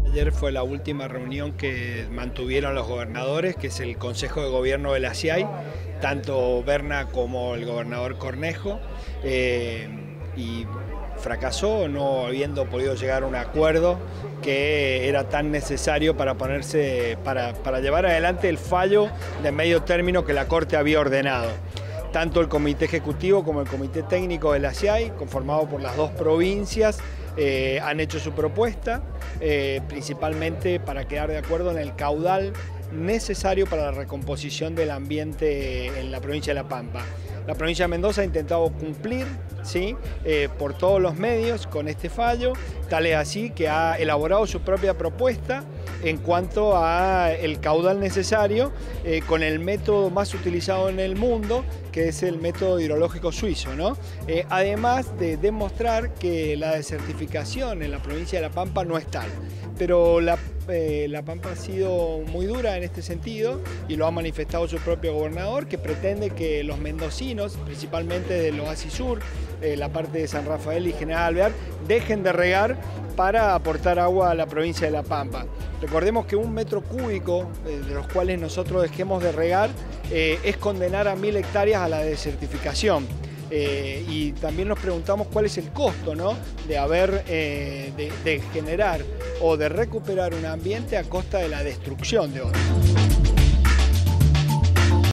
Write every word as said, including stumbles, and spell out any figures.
Ayer fue la última reunión que mantuvieron los gobernadores, que es el Consejo de Gobierno de la C I A I, tanto Berna como el gobernador Cornejo, eh, y fracasó no habiendo podido llegar a un acuerdo que era tan necesario para, ponerse, para, para llevar adelante el fallo de medio término que la Corte había ordenado. Tanto el Comité Ejecutivo como el Comité Técnico de la C I A I, conformado por las dos provincias, eh, han hecho su propuesta, eh, principalmente para quedar de acuerdo en el caudal necesario para la recomposición del ambiente en la provincia de La Pampa. La provincia de Mendoza ha intentado cumplir, ¿sí? eh, por todos los medios con este fallo, tal es así que ha elaborado su propia propuesta en cuanto a el caudal necesario eh, con el método más utilizado en el mundo, que es el método hidrológico suizo, ¿no? Eh, además de demostrar que la desertificación en la provincia de La Pampa no es tal, pero la, eh, La Pampa ha sido muy dura en este sentido y lo ha manifestado su propio gobernador, que pretende que los mendocinos, principalmente del Oasis Sur, eh, la parte de San Rafael y General Alvear, dejen de regar para aportar agua a la provincia de La Pampa. Recordemos que un metro cúbico, eh, de los cuales nosotros dejemos de regar, eh, es condenar a mil hectáreas a la desertificación. Eh, y también nos preguntamos cuál es el costo, ¿no? de, haber, eh, de, de generar o de recuperar un ambiente a costa de la destrucción de otro.